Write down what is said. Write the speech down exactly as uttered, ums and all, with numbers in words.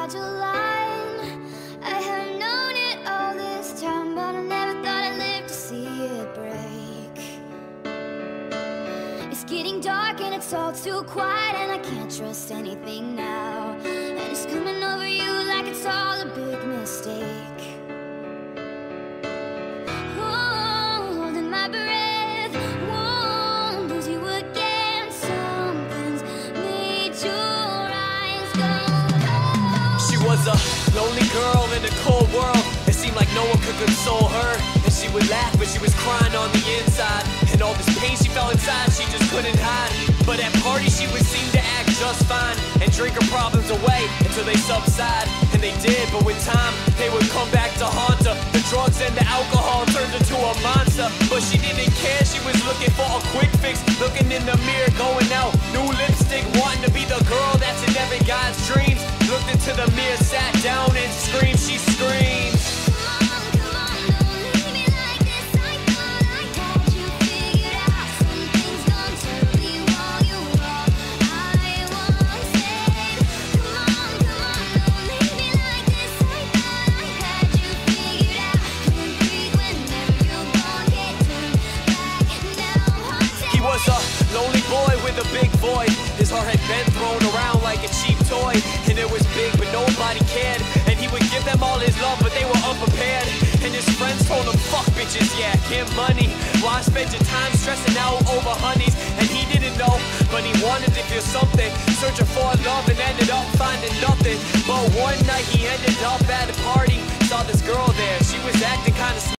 fragile line. I have known it all this time, but I never thought I'd live to see it break. It's getting dark and it's all too quiet, and I can't trust anything now. And it's coming over you like it's all a big mistake. Oh, holding my breath, won't lose you again. Something's made your eyes go cold. She was a lonely girl in a cold world. It seemed like no one could console her, and she would laugh, but she was crying on the inside. And all this pain she felt inside, she just couldn't hide. But at parties she would seem to act just fine, and drink her problems away until they subside. And they did, but with time, they would come back to haunt her. The drugs and the alcohol turned her to a monster. But she didn't care, she was looking for a quick fix. Looking in the mirror, going out, new lipstick, wanting to be the girl that's in every guy's dreams. Looked into the mirror, sat down and screamed, she screamed. Lonely boy with a big void. His heart had been thrown around like a cheap toy, and it was big but nobody cared. And he would give them all his love, but they were unprepared. And his friends told him, fuck bitches, yeah, get money. Why spend your time stressing out over honeys? And he didn't know, but he wanted to feel something, searching for love and ended up finding nothing. But one night he ended up at a party, saw this girl there. She was acting kinda